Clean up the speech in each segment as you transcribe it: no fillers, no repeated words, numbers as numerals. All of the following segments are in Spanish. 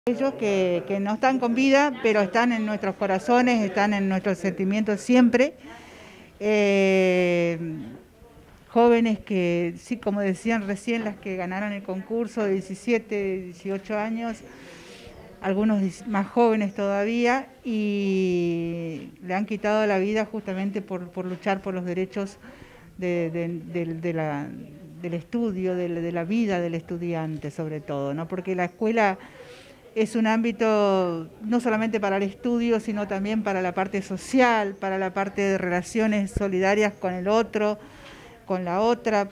Ellos que no están con vida, pero están en nuestros corazones, están en nuestros sentimientos siempre. Jóvenes que, sí, como decían recién, las que ganaron el concurso de 17, 18 años, algunos más jóvenes todavía, y le han quitado la vida justamente por luchar por los derechos del estudio, de la vida del estudiante sobre todo, ¿no? Porque la escuela es un ámbito no solamente para el estudio, sino también para la parte social, para la parte de relaciones solidarias con el otro, con la otra.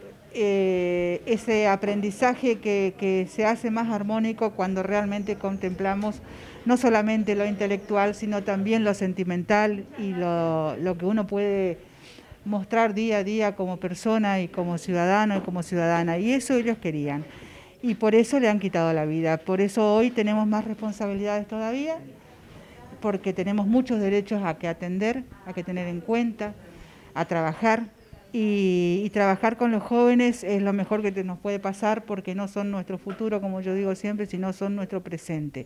Ese aprendizaje que se hace más armónico cuando realmente contemplamos no solamente lo intelectual, sino también lo sentimental y lo que uno puede mostrar día a día como persona y como ciudadano y como ciudadana. Y eso ellos querían. Y por eso le han quitado la vida. Por eso hoy tenemos más responsabilidades todavía, porque tenemos muchos derechos a que atender, a que tener en cuenta, a trabajar. Y trabajar con los jóvenes es lo mejor que nos puede pasar, porque no son nuestro futuro, como yo digo siempre, sino son nuestro presente.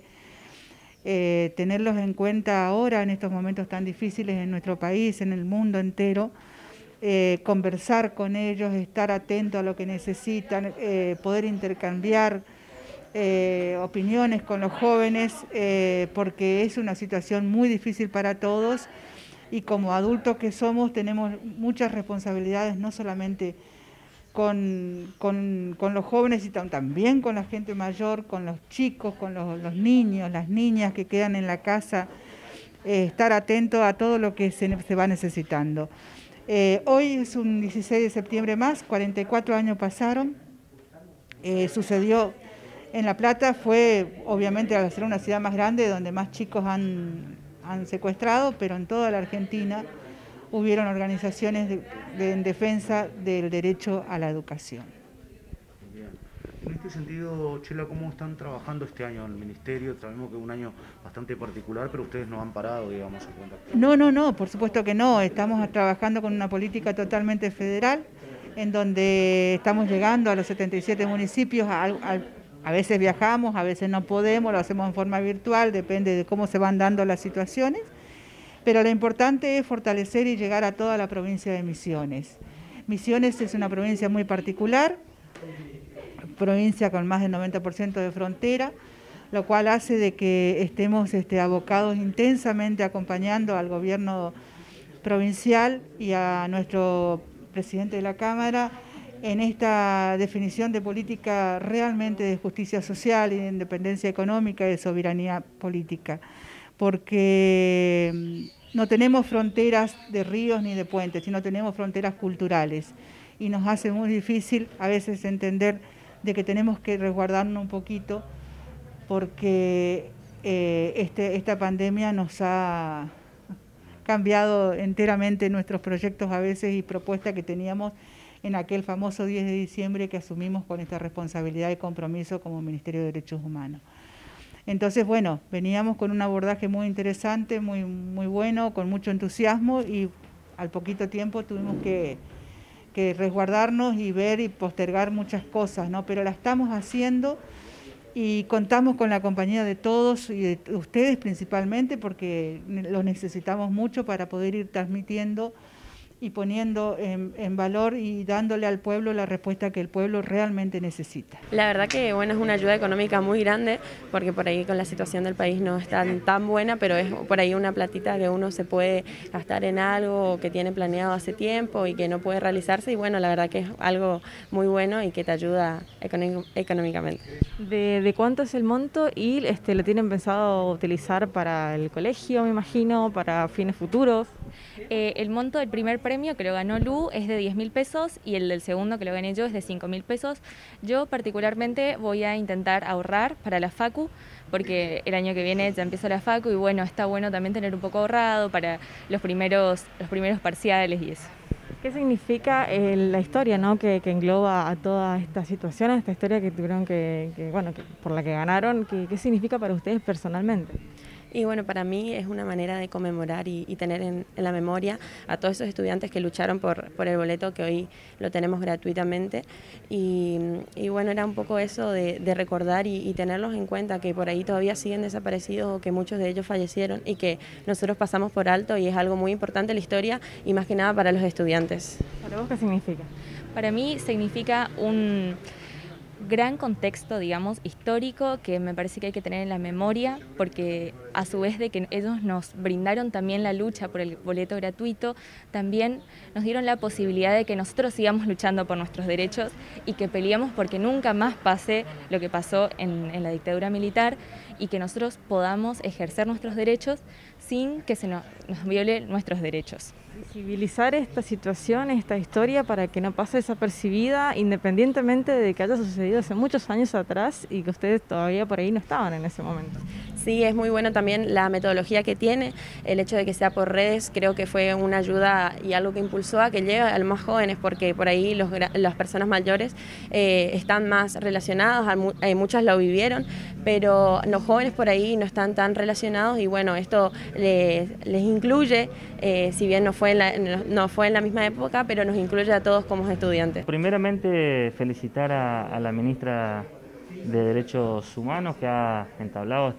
Tenerlos en cuenta ahora, en estos momentos tan difíciles en nuestro país, en el mundo entero, conversar con ellos, estar atento a lo que necesitan, poder intercambiar opiniones con los jóvenes, porque es una situación muy difícil para todos y como adultos que somos tenemos muchas responsabilidades, no solamente con los jóvenes, sino también con la gente mayor, con los chicos, con los niños, las niñas que quedan en la casa, estar atento a todo lo que se va necesitando. Hoy es un 16 de septiembre más, 44 años pasaron, sucedió en La Plata, fue obviamente al ser una ciudad más grande donde más chicos han secuestrado, pero en toda la Argentina hubieron organizaciones en defensa del derecho a la educación. Bien. En este sentido, Chela, ¿cómo están trabajando este año en el Ministerio? Sabemos que es un año bastante particular, pero ustedes no han parado, digamos, en cuenta. No, por supuesto que no. Estamos trabajando con una política totalmente federal, en donde estamos llegando a los 77 municipios. A veces viajamos, a veces no podemos, lo hacemos en forma virtual, depende de cómo se van dando las situaciones. Pero lo importante es fortalecer y llegar a toda la provincia de Misiones. Misiones es una provincia muy particular, provincia con más del 90% de frontera, lo cual hace de que estemos abocados intensamente acompañando al gobierno provincial y a nuestro presidente de la Cámara en esta definición de política realmente de justicia social y de independencia económica y de soberanía política, porque no tenemos fronteras de ríos ni de puentes, sino tenemos fronteras culturales y nos hace muy difícil a veces entender de que tenemos que resguardarnos un poquito porque esta pandemia nos ha cambiado enteramente nuestros proyectos a veces y propuestas que teníamos en aquel famoso 10 de diciembre que asumimos con esta responsabilidad y compromiso como Ministerio de Derechos Humanos. Entonces, bueno, veníamos con un abordaje muy interesante, muy bueno, con mucho entusiasmo y al poquito tiempo tuvimos que resguardarnos y ver y postergar muchas cosas, ¿no? Pero la estamos haciendo y contamos con la compañía de todos y de ustedes principalmente porque lo necesitamos mucho para poder ir transmitiendo y poniendo en valor y dándole al pueblo la respuesta que el pueblo realmente necesita. La verdad que bueno, es una ayuda económica muy grande porque por ahí con la situación del país no es tan buena, pero es por ahí una platita que uno se puede gastar en algo que tiene planeado hace tiempo y que no puede realizarse y bueno, la verdad que es algo muy bueno y que te ayuda económicamente. ¿De cuánto es el monto y lo tienen pensado utilizar para el colegio, me imagino, para fines futuros? El monto del primer premio que lo ganó Lu es de 10.000 pesos y el del segundo que lo gané yo es de 5.000 pesos. Yo particularmente voy a intentar ahorrar para la facu porque el año que viene ya empiezo la facu y bueno, está bueno también tener un poco ahorrado para los primeros parciales y eso. ¿Qué significa la historia, ¿no? que engloba a toda esta situación, esta historia que tuvieron por la que ganaron? ¿Qué significa para ustedes personalmente? Y bueno, para mí es una manera de conmemorar y tener en la memoria a todos esos estudiantes que lucharon por el boleto, que hoy lo tenemos gratuitamente. Y bueno, era un poco eso de recordar y tenerlos en cuenta, que por ahí todavía siguen desaparecidos o que muchos de ellos fallecieron y que nosotros pasamos por alto, y es algo muy importante en la historia y más que nada para los estudiantes. ¿Para vos qué significa? Para mí significa un gran contexto, digamos, histórico, que me parece que hay que tener en la memoria, porque a su vez de que ellos nos brindaron también la lucha por el boleto gratuito, también nos dieron la posibilidad de que nosotros sigamos luchando por nuestros derechos y que peleemos porque nunca más pase lo que pasó en la dictadura militar, y que nosotros podamos ejercer nuestros derechos sin que se nos viole nuestros derechos. Visibilizar esta situación, esta historia, para que no pase desapercibida, independientemente de que haya sucedido hace muchos años atrás y que ustedes todavía por ahí no estaban en ese momento. Sí, es muy bueno también la metodología que tiene, el hecho de que sea por redes, creo que fue una ayuda y algo que impulsó a que llegue a los más jóvenes, porque por ahí las personas mayores están más relacionadas, muchas lo vivieron, pero los jóvenes por ahí no están tan relacionados, y bueno, esto les incluye, si bien no fue en la misma época, pero nos incluye a todos como estudiantes. Primeramente, felicitar a la ministra de Derechos Humanos, que ha entablado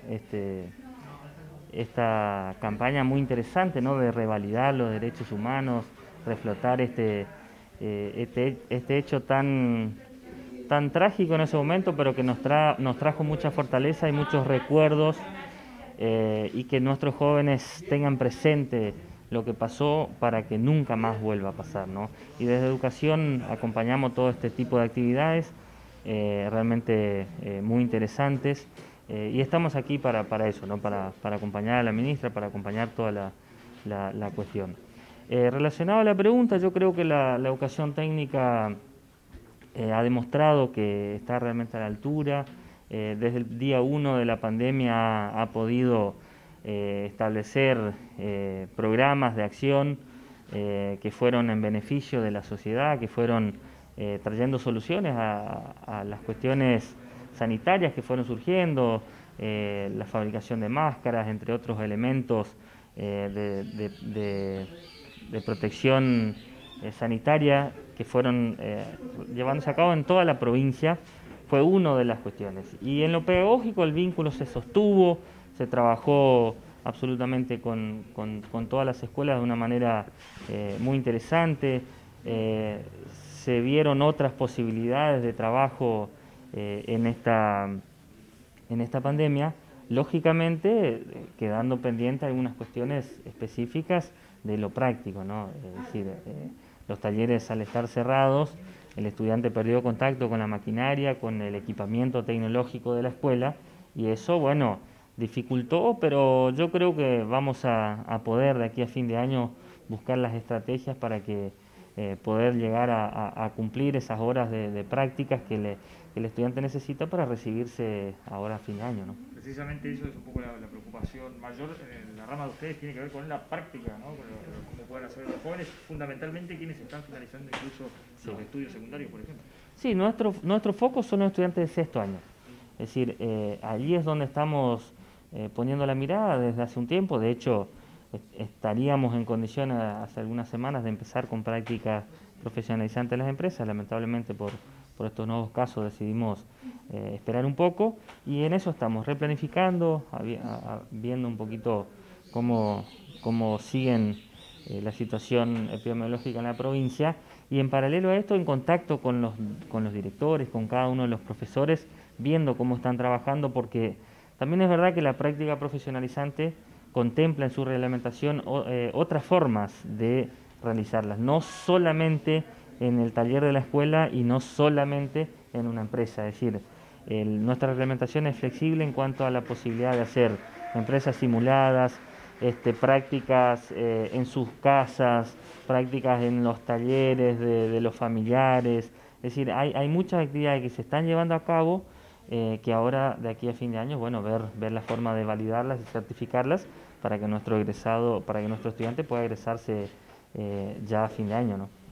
esta campaña muy interesante, ¿no?, de revalidar los derechos humanos, reflotar este hecho tan trágico en ese momento, pero que nos trajo mucha fortaleza y muchos recuerdos, y que nuestros jóvenes tengan presente lo que pasó para que nunca más vuelva a pasar, ¿no? Y desde Educación acompañamos todo este tipo de actividades, realmente muy interesantes, y estamos aquí para eso, ¿no?, para acompañar a la ministra, para acompañar toda la cuestión. Relacionado a la pregunta, yo creo que la educación técnica ha demostrado que está realmente a la altura. Desde el día 1 de la pandemia ha podido establecer programas de acción que fueron en beneficio de la sociedad, que fueron trayendo soluciones a las cuestiones sanitarias que fueron surgiendo, la fabricación de máscaras, entre otros elementos de protección sanitaria que fueron llevándose a cabo en toda la provincia. Fue una de las cuestiones. Y en lo pedagógico el vínculo se sostuvo, se trabajó absolutamente con todas las escuelas de una manera muy interesante. Se vieron otras posibilidades de trabajo en esta pandemia, lógicamente quedando pendiente algunas cuestiones específicas de lo práctico, ¿no? Es decir, los talleres, al estar cerrados, el estudiante perdió contacto con la maquinaria, con el equipamiento tecnológico de la escuela, y eso, bueno, dificultó, pero yo creo que vamos a poder de aquí a fin de año buscar las estrategias para que poder llegar a cumplir esas horas de prácticas que el estudiante necesita para recibirse ahora a fin de año, ¿no? Precisamente eso es un poco la preocupación mayor en la rama de ustedes, tiene que ver con la práctica, ¿no? Cómo pueden hacer los jóvenes, fundamentalmente quienes están finalizando incluso los estudios secundarios, por ejemplo. Sí, nuestro foco son los estudiantes de sexto año. Es decir, allí es donde estamos poniendo la mirada desde hace un tiempo. De hecho, estaríamos en condiciones hace algunas semanas de empezar con prácticas profesionalizantes en las empresas. Lamentablemente por estos nuevos casos decidimos esperar un poco, y en eso estamos replanificando, viendo un poquito cómo siguen la situación epidemiológica en la provincia, y en paralelo a esto en contacto con los directores, con cada uno de los profesores, viendo cómo están trabajando, porque también es verdad que la práctica profesionalizante contempla en su reglamentación otras formas de realizarlas, no solamente en el taller de la escuela y no solamente en una empresa. Es decir, nuestra reglamentación es flexible en cuanto a la posibilidad de hacer empresas simuladas, prácticas en sus casas, prácticas en los talleres de los familiares. Es decir, hay muchas actividades que se están llevando a cabo, que ahora, de aquí a fin de año, bueno, ver la forma de validarlas y certificarlas para que nuestro estudiante pueda egresarse ya a fin de año, ¿no?